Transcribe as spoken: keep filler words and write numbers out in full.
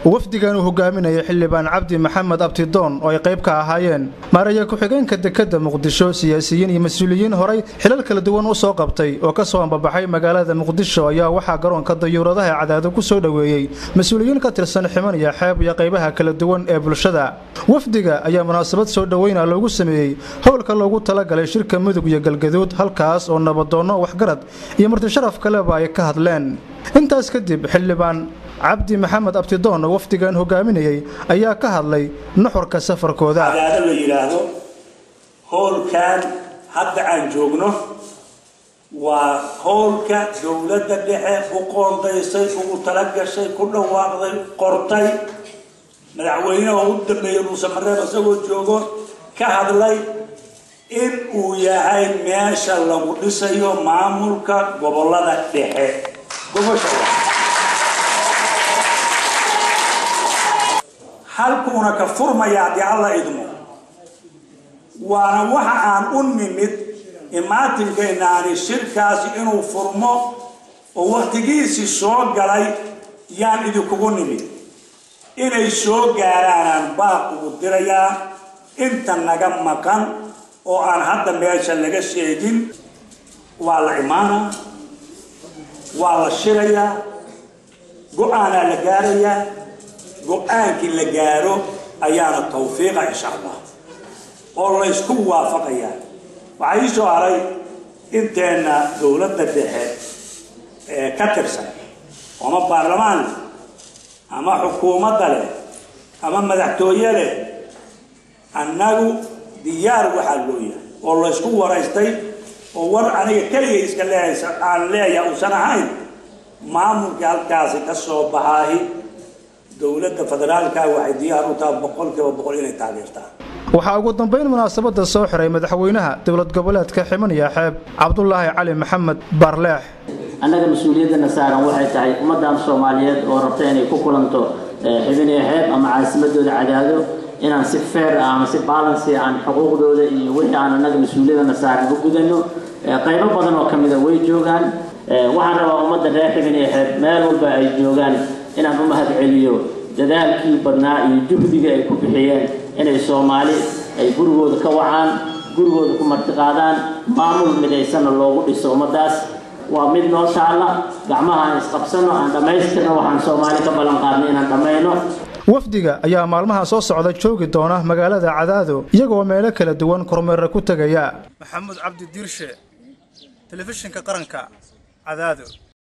wafdigan uu hogaaminayay xildhibaan Cabdi Maxamed Abtidoon oo ay qayb ka ahaayeen maaraya ku xigeenka dekedda Muqdisho siyaasiyiin iyo mas'uuliyiin horay xilal kala duwan u soo qabtay oo ka soo ambabaxay magaalada Muqdisho ayaa waxa garoonka dayuuradaha Cadaado ku soo dhaweeyay mas'uuliyiin ka tirsan Ximaniya Xeeb iyo qaybaha kala duwan ee bulshada. wafdiga ayaa munaasabad soo dhaweyn loogu sameeyay howlka loogu talagalay shirka Mudug iyo Galgaduud halkaas oo nabadoono waxgarad iyo marti sharaf kale ay ka hadleen. intaas kadib xildhibaan Cabdi Maxamed Abtidoon oo wafdigan hogaaminayay ayaa ka hadlay nuxurka safarkooda. Cadaado la yiraahdo howlkan hadda aan joogno waa howlka dawladda dhexe u qoondaysay ugu talagashay ku dhawaaqday qortay madaxweynaha u dambeeyay Muuse Mareeb asagoo joogo ka hadlay in uu yahay meesha lagu dhisayo maamulka gobolada dhexe gobosha halkuuna ka furmaya hadii alla idmo waana waxa aan u nimid imaatinkeennani shirkaasi inuu furmo oo waqtigiisii soo galay yaan idinkugu nimid inay soo gaaraan baaq ugu dirayaa inta naga maqan oo aan hadda meesha laga sheegin waa la imaana waa la shirayaa go'aana la gaarayaa go'aankii la gaaro ayaana tawfiiqa insha Allah oo la isku waafaqaya waxay soo haray inteena dawladda dhexe ee ka tirsan ama baarlamaan ama xukuumadda leh ama madaxtooye leh annagu diyaar waxa loo yahay oo la isku waraystay oo war aniga kaliya iska leeyay aan leeyahay oo sanahayn maamulka halkaasi ka soo baxay dawladda federaalka waxay diyaar u tahay boqolkiiba boqol inay taageertaan. waxa ugu dambeyn munaasabada soo xiray madaxweynaha dawlad goboleedka Ximaniya Xeeb Cabdullaahi Cali Maxamed Barleex. annaga mas'uuliyadana saaran waxay tahay ummadan Soomaaliyeed oo rabta inay ku kulanto Ximaniya Xeeb ama caasimadooda Cadaado inaan si fair ama si balance aan xuquuqdooda iyo wixii aan annaga mas'uuliyadana saaran u gudano qaybo badan oo kamid ah way joogaan waxaan rabaa ummadda reer Ximaniya Xeeb meel walba ay joogaan inaan u mahad celiyo dadaalkii badnaa iyo juhdiga ay ku bixiyeen inay Soomaali ay gurigooda ka wacaan gurigooda ku martiqaadaan maamul midaysan loogu dhiso ummadaas waa mid noo taala gacmaha isqabsano aan dhameystirno waxaan Soomaali ka balan qaadnay inaan dhameeyno. wafdiga ayaa maalmaha soo socda joogi doona magaalada Cadaado iyagoo meelo kala duwan kormeer ku tagaya. Maxamed Cabdi Diirshe, telefishinka qaranka Cadaado.